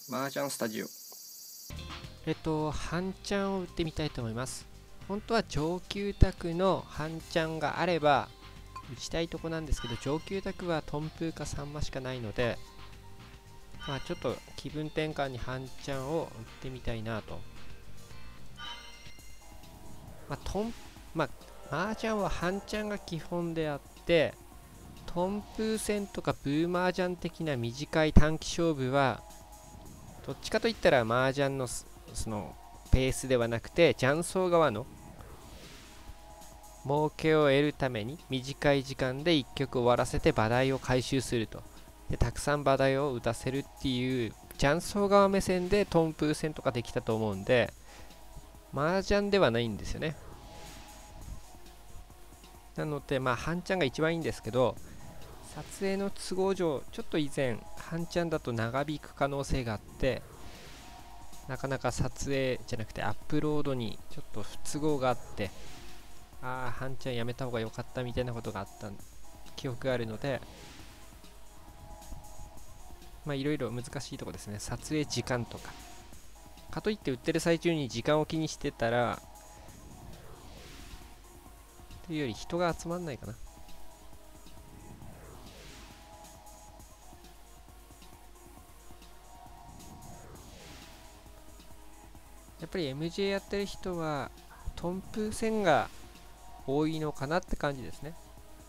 麻雀スタジオ。 半チャンを打ってみたいと思います。本当は上級卓の半チャンがあれば打ちたいとこなんですけど、上級卓はトンプーかサンマしかないので、ちょっと気分転換に半チャンを打ってみたいなと。まあ、トン、まあ、麻雀は半チャンが基本であって、トンプー戦とかブー麻雀的な短い短期勝負はどっちかといったら麻雀のそのペースではなくて雀荘側の儲けを得るために短い時間で1局終わらせて場代を回収すると。でたくさん場代を打たせるっていう雀荘側目線でトンプー戦とかできたと思うんで、麻雀ではないんですよね。なので半チャンが一番いいんですけど、撮影の都合上ちょっと以前半チャンだと長引く可能性があって、なかなか撮影じゃなくてアップロードにちょっと不都合があって、半チャンやめた方が良かったみたいなことがあった記憶があるので、いろいろ難しいとこですね。撮影時間とか、かといって売ってる最中に時間を気にしてたらというより人が集まんないかな。やっぱり MJ やってる人はトンプー戦が多いのかなって感じですね。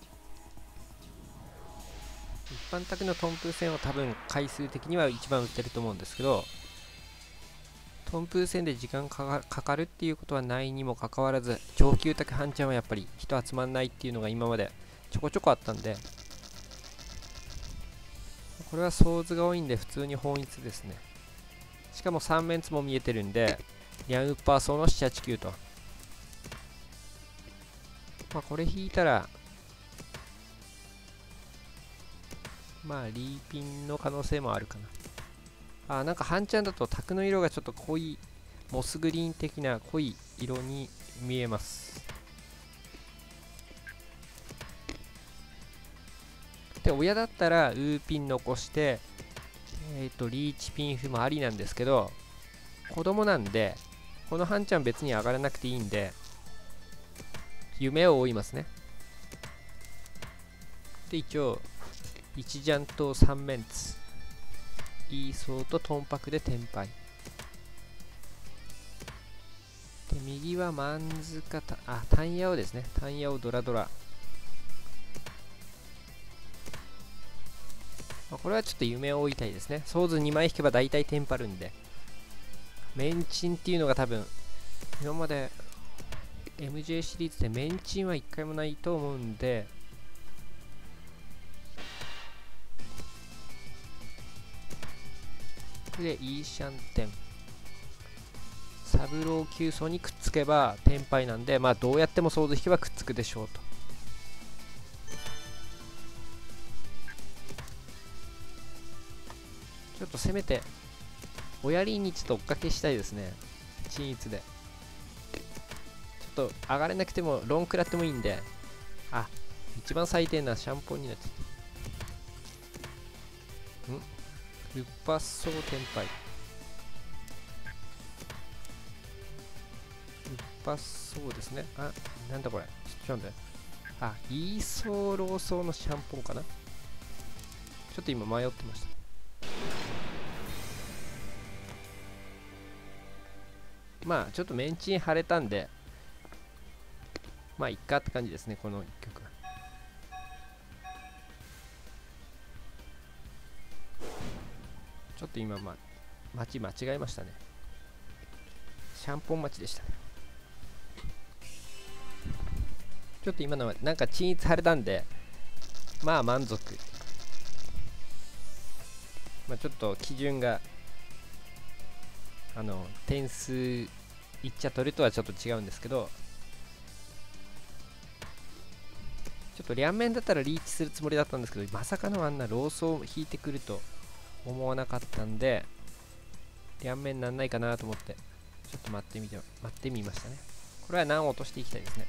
一般卓のトンプー戦を多分回数的には一番打ってると思うんですけど、トンプー戦で時間かかるっていうことはないにもかかわらず、上級卓半チャンはやっぱり人集まんないっていうのが今までちょこちょこあったんで、これはソーズが多いんで普通に本一ですね。しかも3面ツも見えてるんで、ニャンウッパー層の7、8、9と。これ引いたら、リーピンの可能性もあるかな。なんか半チャンだと卓の色がちょっと濃い、モスグリーン的な濃い色に見えます。で、親だったらウーピン残して、リーチピンフもありなんですけど、子供なんで、この半チャン別に上がらなくていいんで、夢を追いますね。で、一応、1ジャンと3メンツ。イーソーとトンパクでテンパイ。で、右はマンズかタンヤオですね。タンヤオドラドラ。これはちょっと夢を追いたいですね。ソーズ2枚引けば大体テンパるんで。メンチンっていうのが多分、今まで MJ シリーズでメンチンは1回もないと思うんで、で、イーシャンテン。サブロー9層にくっつけばテンパイなんで、どうやってもソーズ引けばくっつくでしょうと。ちょっとせめて、親リーにちょっと追っかけしたいですね。均一で。ちょっと上がれなくてもロン食らってもいいんで、一番最低なシャンポンになってた。ルッパッソーテンパイ。ルッパッソーですね。なんだこれ。ちょっと待って。イーソーローソーのシャンポンかな。ちょっと今迷ってました。ちょっとメンチン腫れたんで、いっかって感じですね、この1曲は。ちょっと今、待ち間違えましたね。シャンポン待ちでしたね。ちょっと今のはなんか均一腫れたんで、満足。ちょっと基準が、点数いっちゃ取るとはちょっと違うんですけど、ちょっと両面だったらリーチするつもりだったんですけど、まさかのあんなローソーを引いてくると思わなかったんで、両面なんないかなと思って、ちょっと待ってみましたね。これは難を落としていきたいですね。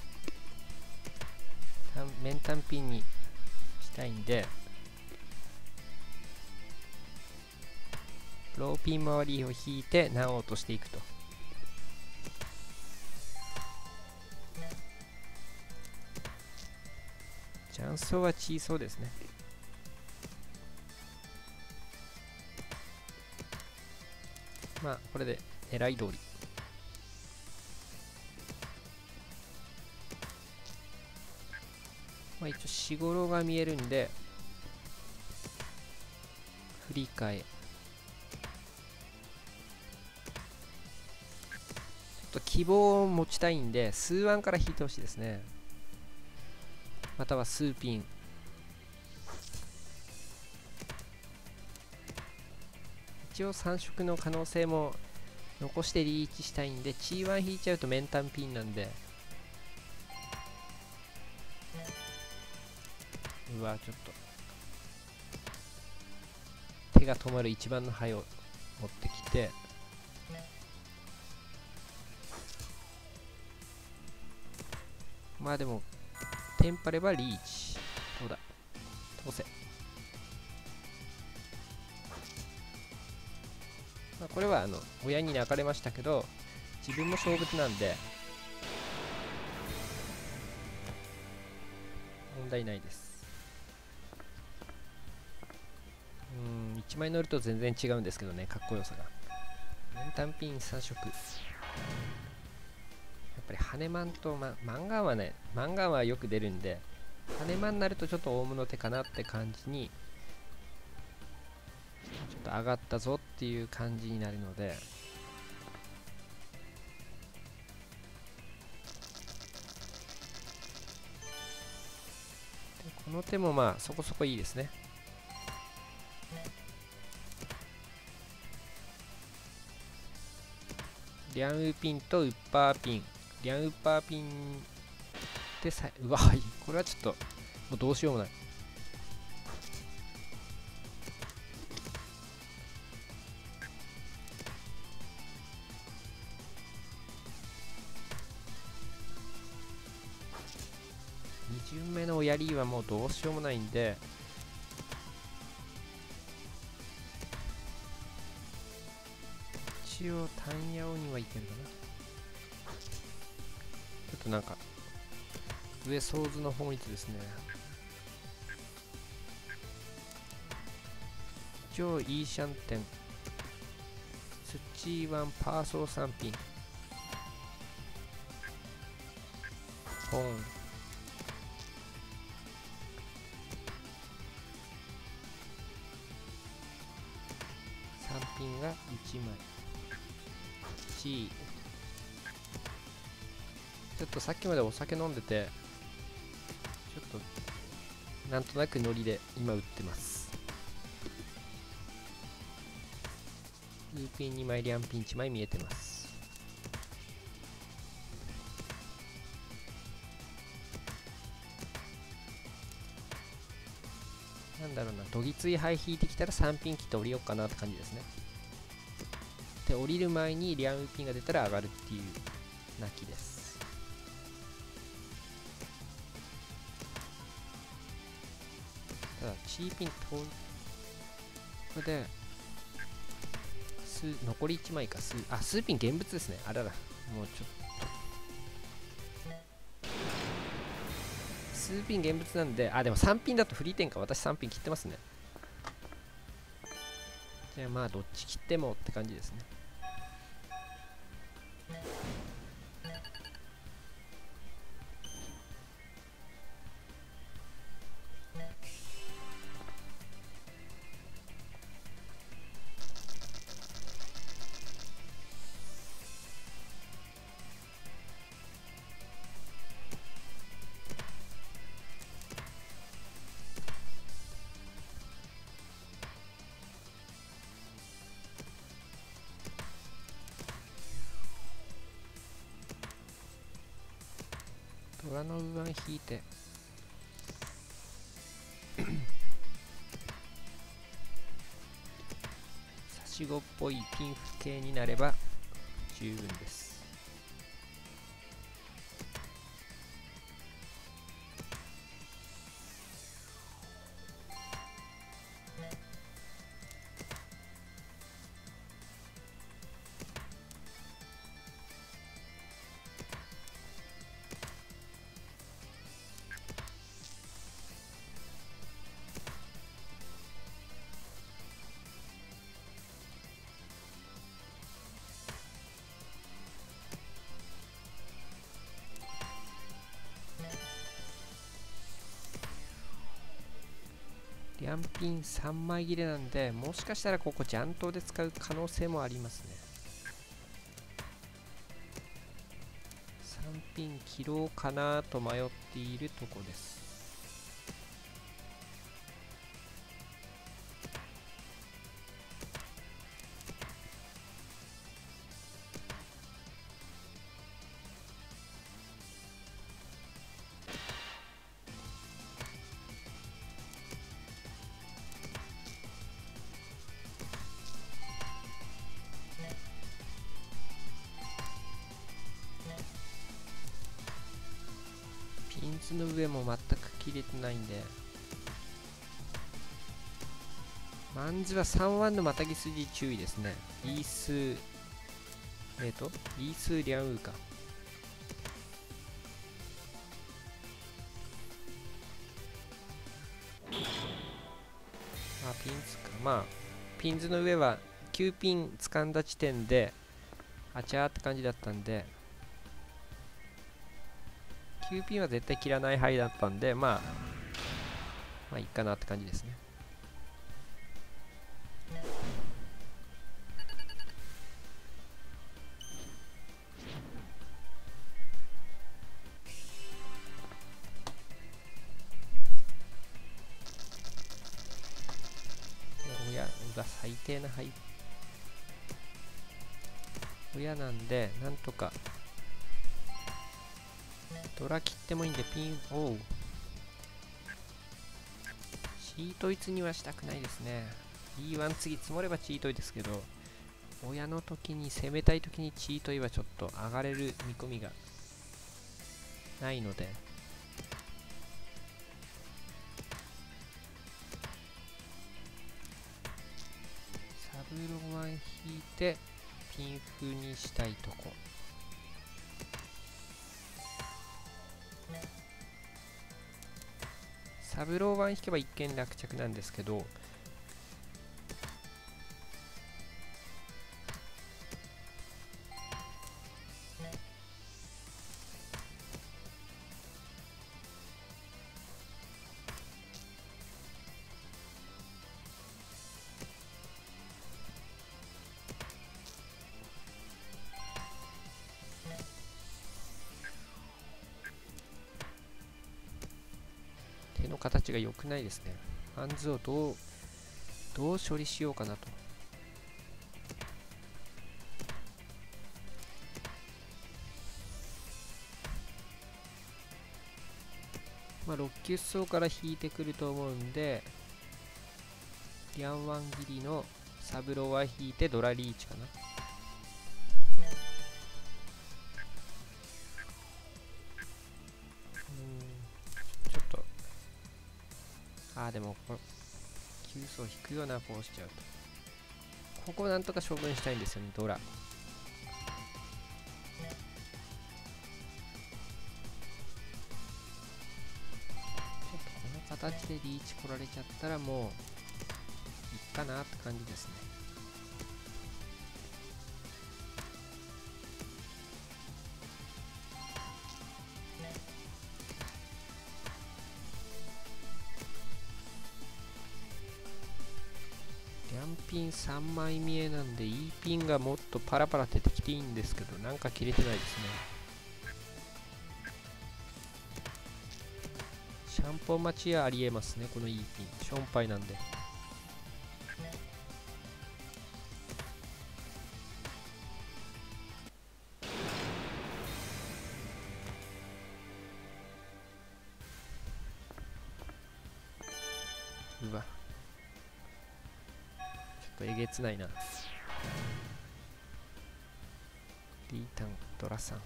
面単品にしたいんで、 ローピン周りを引いて難を落としていくと。雀荘は小そうですね。まあこれで狙い通り。まあ一応しごろが見えるんで振り替え。ちょっと希望を持ちたいんで数ワンから引いてほしいですね。または数ピン。一応3色の可能性も残してリーチしたいんで、チーワン引いちゃうとメンタンピンなんで、うわちょっと手が止まる一番の牌を持ってきて、まあでもテンパればリーチ。どうだ、通せ。まあこれは親に泣かれましたけど自分も勝負手なんで問題ないです。1枚乗ると全然違うんですけどね、かっこよさが。単品3色。やっぱり羽マンと、マンガンはね、マンガンはよく出るんで、羽マンになるとちょっと大物手かなって感じに、ちょっと上がったぞっていう感じになるので、この手もまあそこそこいいですね。リャンウーピンとウッパーピン。リャンウッパーピンでうわ、これはちょっともうどうしようもない。2巡目のおやりはもうどうしようもないんで、一応タンヤオにはいけるかな。ちょっとなんか上ソーズの方にですね、一応イーシャンテンスチーワンパーソー3ピンポン3ピンが1枚1。ちょっとさっきまでお酒飲んでてちょっとなんとなくノリで今打ってます。ルーピン2枚リャンピン1枚見えてます。なんだろうな、どぎつい牌引いてきたら3ピン切って降りようかなって感じですね。で降りる前にリャンウーピンが出たら上がるっていう泣きです。ただチーピンとこれで残り1枚か数ピン現物ですね。あらら、もうちょっと数ピン現物なんで、でも3ピンだとフリー点か。私3ピン切ってますね。じゃあまあどっち切ってもって感じですね。虎の右腕引いて差し子っぽいピンフ系になれば十分です。 リャンピン3枚切れなんで、もしかしたらここジャントで使う可能性もありますね。3ピン切ろうかなと迷っているとこです。ピンズの上も全く切れてないんで、マンズは3ワンのまたぎ筋注意ですね。イースイースリャンウーか。ピンズか。ピンズの上は9ピン掴んだ時点であちゃーって感じだったんで、9ピンは絶対切らない範囲だったんで、いいかなって感じですね。最低な親なんで、なんとかドラ切ってもいいんで、ピンチートイツにはしたくないですね。 E1 次積もればチートイですけど、親の時に攻めたい時にチートイはちょっと上がれる見込みがないので、サブロワン引いてピンフにしたいとこ。サブロー1引けば一見落着なんですけど、手の形が良くないですね。ハンズをどう処理しようかなと。6級層から引いてくると思うんで、リャンワン切りのサブローは引いてドラリーチかな。ちょっとでも9層引くようなこうしちゃうと、ここをなんとか処分したいんですよね。ドラちょっとこの形でリーチ来られちゃったらもういっかなって感じですね。リャンピン3枚見えなんで E ピンがもっとパラパラ出てきていいんですけど、なんか切れてないですね。シャンポン待ちはありえますね、この E ピン。ションパイなんで。うわ、ちょっとえげつないな。リータン、ドラさん。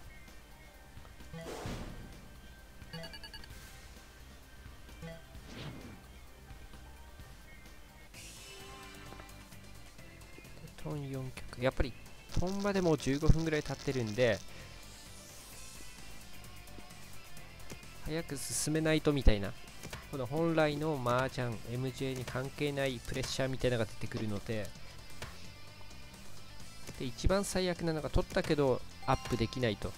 トン4曲。やっぱりトンまでもう15分ぐらい経ってるんで、早く進めないとみたいな、この本来の麻雀 MJ に関係ないプレッシャーみたいなのが出てくるので、で一番最悪なのが取ったけどアップできないと、こ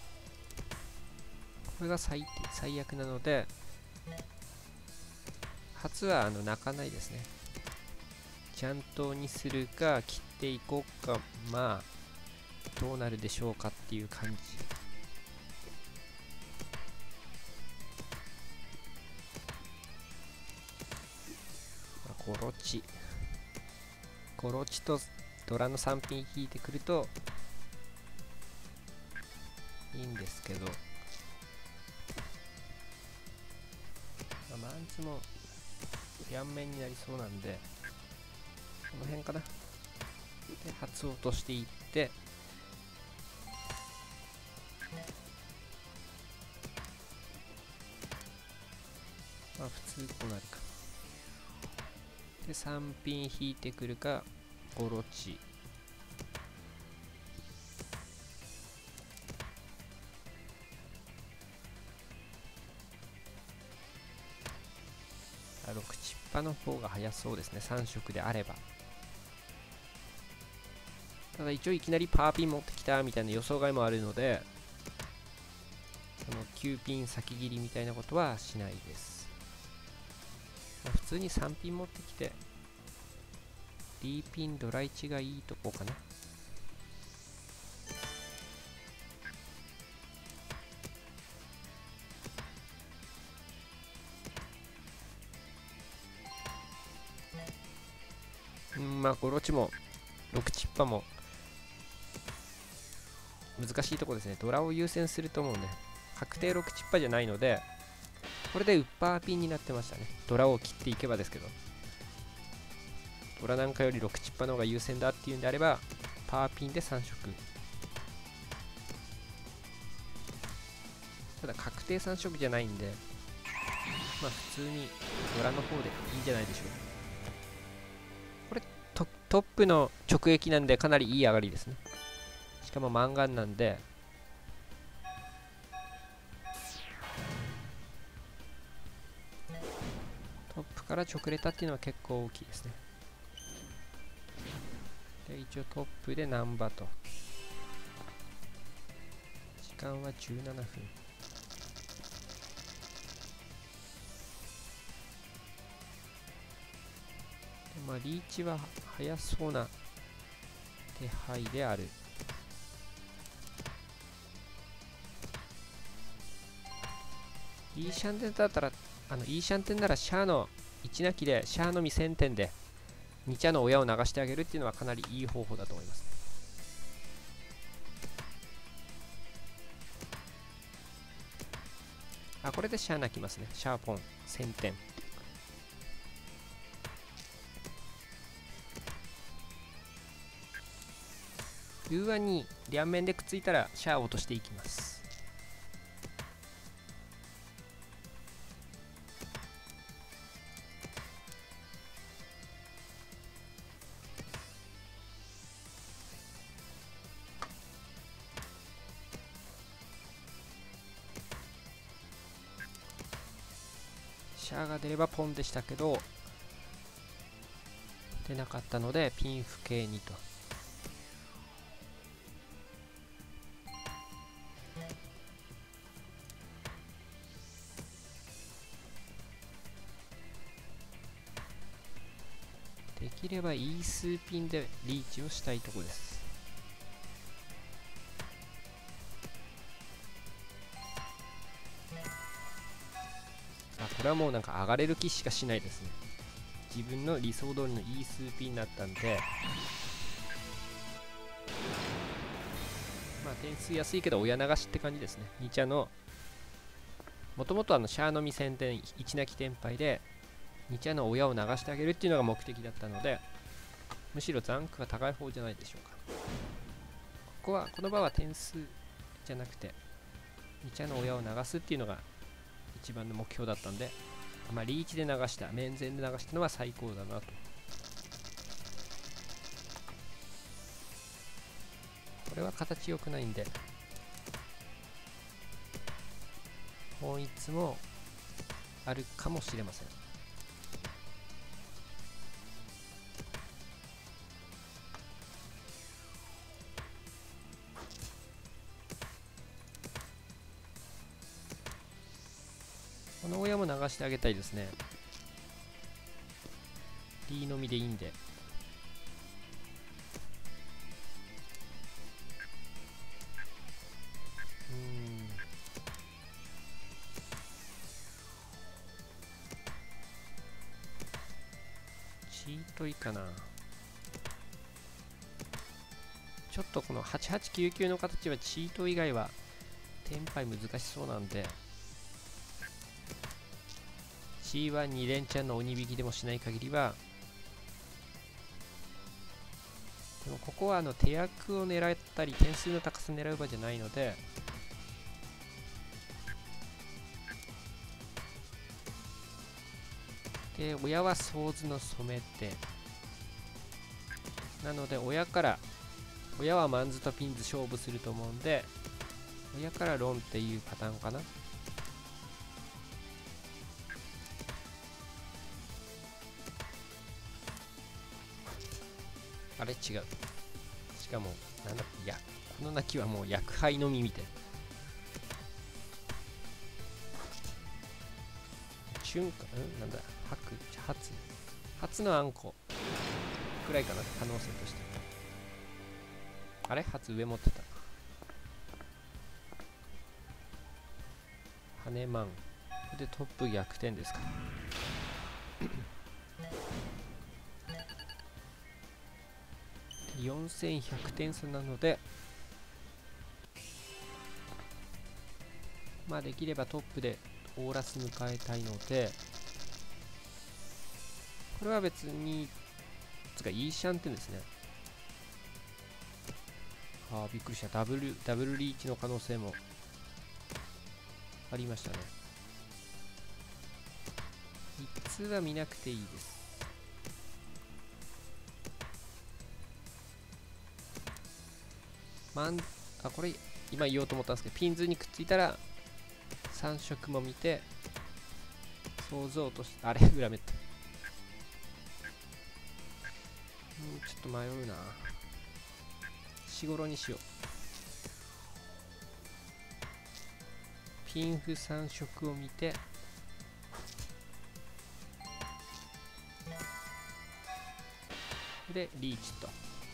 れが最悪なので、 初は泣かないですね。ちゃんとにするか切っていこうか、まあどうなるでしょうかっていう感じ。ゴロチとドラの3品引いてくるといいんですけど、マンツも両面になりそうなんで、この辺かな。で初落としていって、まあ普通こうなるか。で3品引いてくるかゴロチ。6チッパの方が早そうですね、3色であれば。ただ一応いきなりパーピン持ってきたみたいな予想外もあるので、その9ピン先切りみたいなことはしないです。普通に3ピン持ってきて D ピンドラ1がいいとこかな。まあゴロチも6チッパも難しいとこですね。ドラを優先すると思うね。確定6チッパじゃないので、これでウッパーピンになってましたね。ドラを切っていけばですけど、ドラなんかより6チッパの方が優先だっていうんであれば、パーピンで3色。ただ確定3色じゃないんで、まあ普通にドラの方でいいんじゃないでしょうか。これトップの直撃なんでかなりいい上がりですね。しかもマンガンなんで、トップから直れたっていうのは結構大きいですね。で一応トップでナンバと。時間は17分。まあリーチは早そうな手配である。イーシャンテンだったら、イーシャンテンならシャアの1なきでシャアのみ1000点で2茶の親を流してあげるっていうのはかなりいい方法だと思います。これでシャア泣きますね。シャーポン1000点。ルーアに両面でくっついたらシャアを落としていきます。シャアが出ればポンでしたけど、出なかったのでピン不景にと。できればイースーピンでリーチをしたいところです。これはもうなんか上がれる気しかしないですね。自分の理想通りのイースーピンになったんで、まあ点数安いけど親流しって感じですね。2茶のもともとシャアのみ1000点1泣き天敗で2茶の親を流してあげるっていうのが目的だったので、むしろ残区が高い方じゃないでしょうか。この場は点数じゃなくて2茶の親を流すっていうのが一番の目標だったんで、まあ、リーチで流した、面前で流したのは最高だなと。これは形良くないんで、本一もあるかもしれません。この親も流してあげたいですね。 T のみでいいんで。チートいいかな。ちょっとこの8899の形はチート以外はテンパイ難しそうなんで、 C12 連チャンの鬼引きでもしない限りは。でもここは手役を狙ったり点数の高さ狙う場じゃないので、で親はソーズの染めて、なので親はマンズとピンズ勝負すると思うんで、親からロンっていうパターンかな。あれ違う。しかもなんだ、いやこの鳴きはもう薬杯のみみたいな。瞬間なんだ、初のあんこくらいかな、可能性として。あれ初上持ってた。ハネマンでトップ逆転ですか。4100点差なので、まあできればトップでオーラス迎えたいので、これは別につかいいシャンテンですね。ああびっくりした。ダブルリーチの可能性もありましたね。一通は見なくていいです。これ今言おうと思ったんですけど、ピンズにくっついたら3色も見て想像として、あれ裏目って、ちょっと迷うな。しごろにしよう。ピンフ3色を見て、でリーチと。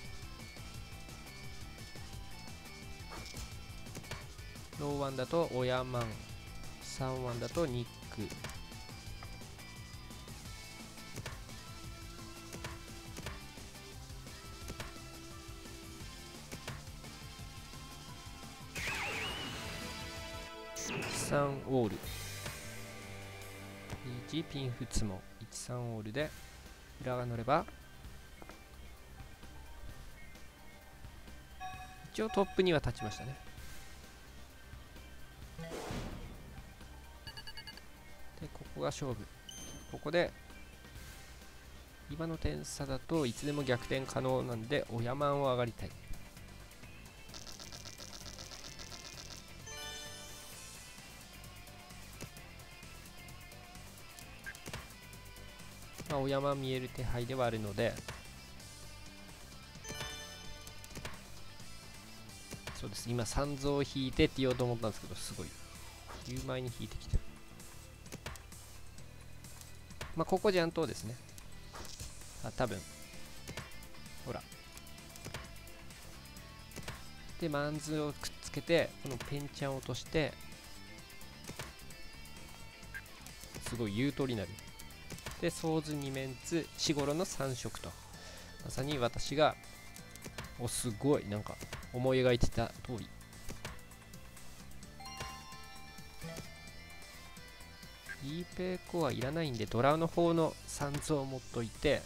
ローワンだとオヤマン、3ワンだとニック、13オール、リーチピンフツモ13オールで裏が乗れば一応トップには立ちましたね。でここが勝負。ここで今の点差だといつでも逆転可能なんで、オヤマンを上がりたい。まあオヤマン見える手配ではあるので、そうです、今三蔵を引いてって言おうと思ったんですけど、すごい言う前に引いてきてる。まあここジャントですね。多分ほらでマンズをくっつけてこのペンチャンを落として、すごい言う通りになる。でソーズ2メンツシゴロの3色と、まさに私がすごいなんか思い描いてた通り。イーペイコはいらないんで、ドラの方の三蔵を持っといて、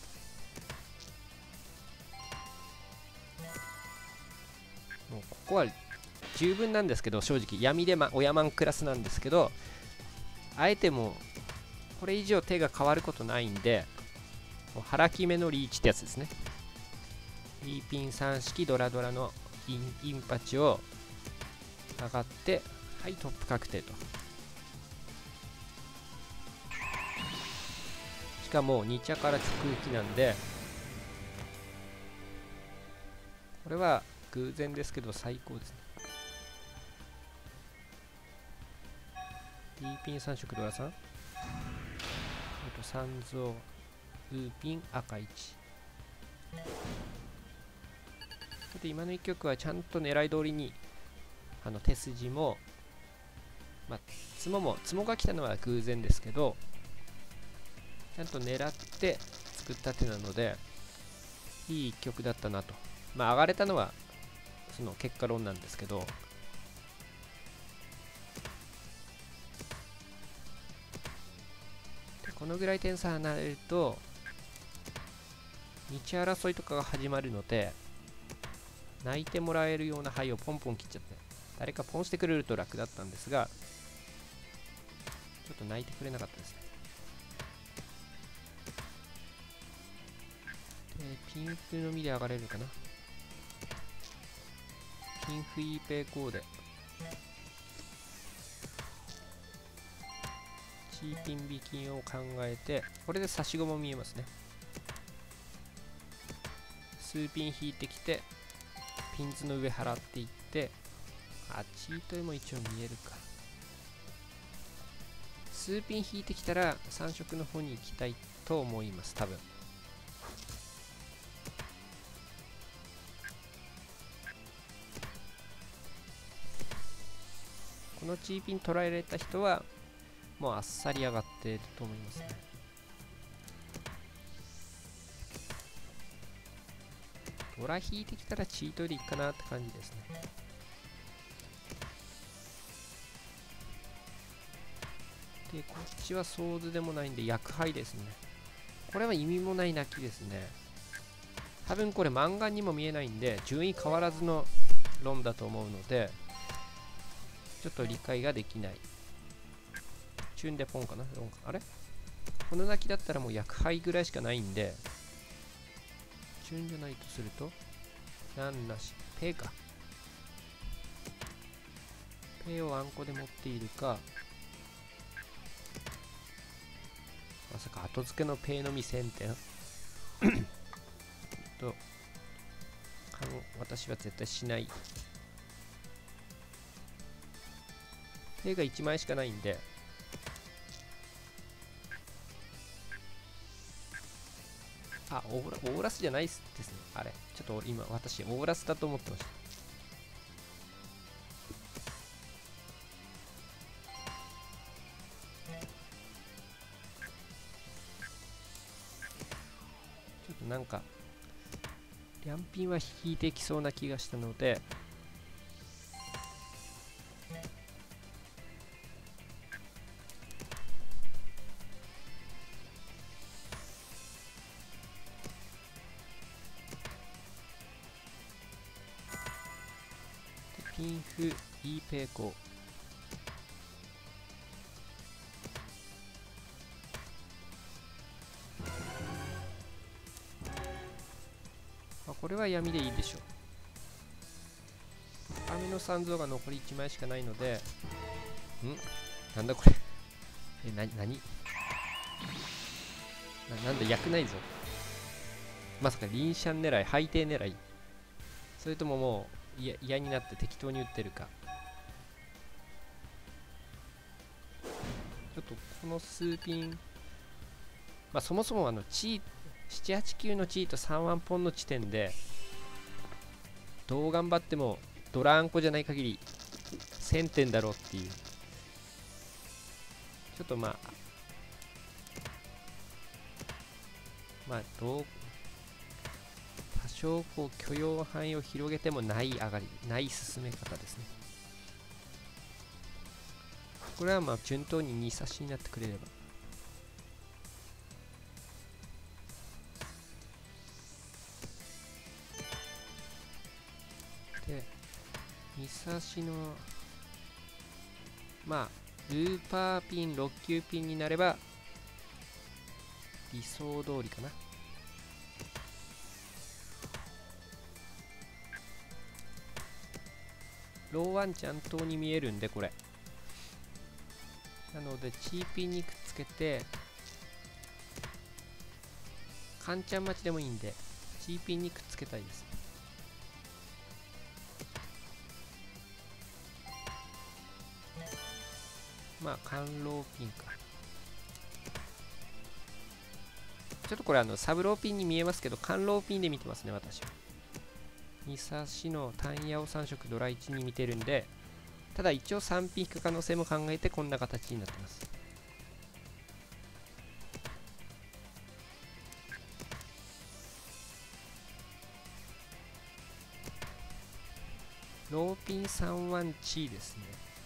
もうここは十分なんですけど、正直闇でオヤマンクラスなんですけど、あえてもこれ以上手が変わることないんで、腹決めのリーチってやつですね。リーピン3式ドラドラのインパチを上がって、はいトップ確定と。しかも2茶から直撃なんで、これは偶然ですけど最高ですね。リーピン3色ドラさん、三蔵ウーピン赤1。で今の一局はちゃんと狙い通りに手筋も、ツモが来たのは偶然ですけど、ちゃんと狙って作った手なのでいい一局だったなと。上がれたのはその結果論なんですけど、でこのぐらい点差離れると道争いとかが始まるので、泣いてもらえるような牌をポンポン切っちゃって、誰かポンしてくれると楽だったんですが、ちょっと泣いてくれなかったですね。ピンフのみで上がれるかな。ピンフイーペイコーデ。チーピンビキンを考えて、これで差し子も見えますね。数ピン引いてきて、ピンズの上払っていって、チートイも一応見えるか。数ピン引いてきたら3色の方に行きたいと思います、多分。このチーピン捉えられた人はもうあっさり上がっていると思いますね。ドラ引いてきたらチートでいいかなって感じですね。でこっちはソーズでもないんで薬杯ですね。これは意味もない泣きですね。多分これ漫画にも見えないんで順位変わらずの論だと思うので、ちょっと理解ができない。チュンでポンかな、ロンか。あれこの泣きだったらもう薬杯ぐらいしかないんで、チュンじゃないとするとなんなしペイか。ペイをあんこで持っているか、まさか後付けのペイのみ1000点と私は絶対しない。ペイが1枚しかないんで、オーラスじゃないですね。あれちょっと今私オーラスだと思ってました。ちょっとなんかリャンピンは引いてきそうな気がしたので、ピンフイーペイコー。これは闇でいいでしょう。雨の三蔵が残り1枚しかないので、なんだこれ何なんだ役ないぞ。まさかリンシャン狙い、ハイテイ狙い、それとももう嫌になって適当に打ってるか。ちょっとこの数ピン、そもそも7、8、9のチーと3ワンポンの地点でどう頑張ってもドラーンコじゃない限り1000点だろうっていう、ちょっと多少こう許容範囲を広げてもない上がり、ない進め方ですね。これは順当に2差しになってくれれば。で2差しのルーパーピン6級ピンになれば理想通りかな。ローワンちゃんとに見えるんでこれなのでチーピンにくっつけて、カンちゃん待ちでもいいんでチーピンにくっつけたいです。甘露ピンか。 ちょっとこれサブローピンに見えますけど、間ローピンで見てますね、私は。2差しの単ヤオ3色ドラ1に見てるんで、ただ一応3ピン引く可能性も考えてこんな形になってます。ローピン3ワンチーですね。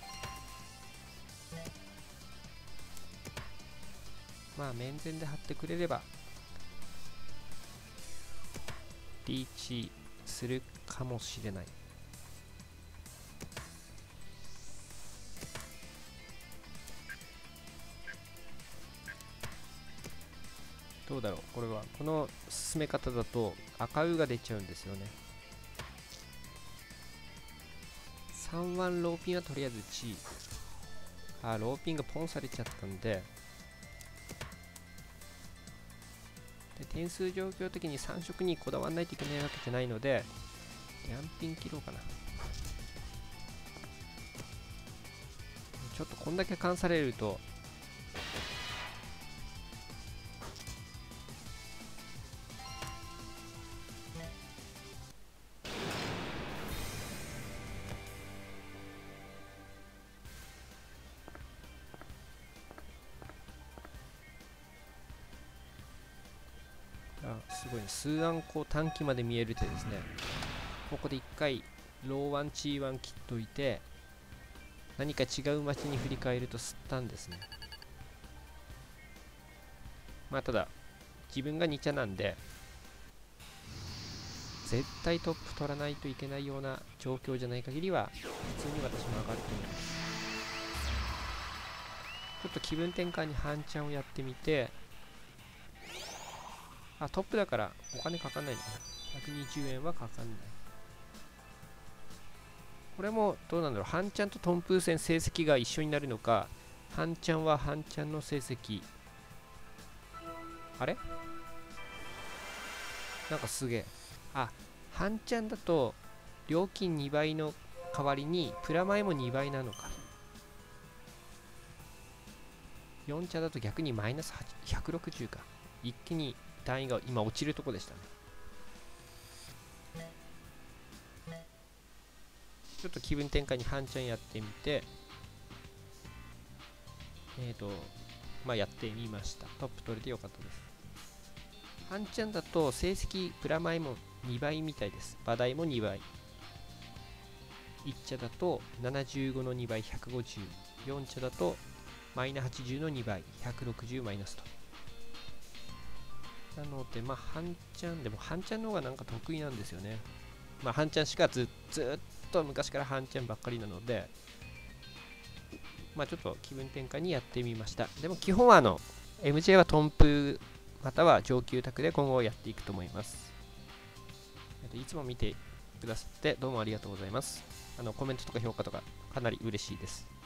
まあ面前で張ってくれればリーチするかもしれない。どうだろう、これはこの進め方だと赤ウが出ちゃうんですよね。3ワンローピンはとりあえずチー。ローピンがポンされちゃったんで、点数状況的に3色にこだわらないといけないわけじゃないので、ヤンピン切ろうかな。ちょっとこんだけ勘されるとすごいね。数案こう短期まで見える手ですね。ここで1回ローワンチーワン切っといて、何か違う街に振り返ると吸ったんですね。まあただ自分が2茶なんで絶対トップ取らないといけないような状況じゃない限りは普通に私も上がると思います。ちょっと気分転換に半チャンをやってみて、トップだからお金かかんないのかな。120円はかかんない。これもどうなんだろう、半チャンとトンプー戦成績が一緒になるのか、半チャンは半チャンの成績、あれなんかすげえ。半チャンだと料金2倍の代わりにプラマイも2倍なのか。4茶だと逆にマイナス160か。一気に単位が今落ちるとこでしたね。ちょっと気分転換に半チャンやってみて、やってみました。トップ取れてよかったです。半チャンだと成績プラマイも2倍みたいです。場代も2倍。1茶だと75の2倍150。4茶だとマイナ80の2倍160マイナスと。なので半チャンでも半チャンの方がなんか得意なんですよね。半チャンしかずっと昔から半チャンばっかりなので、ちょっと気分転換にやってみました。でも基本はMJ はトンプまたは上級卓で今後やっていくと思います。いつも見てくださってどうもありがとうございます。コメントとか評価とかかなり嬉しいです。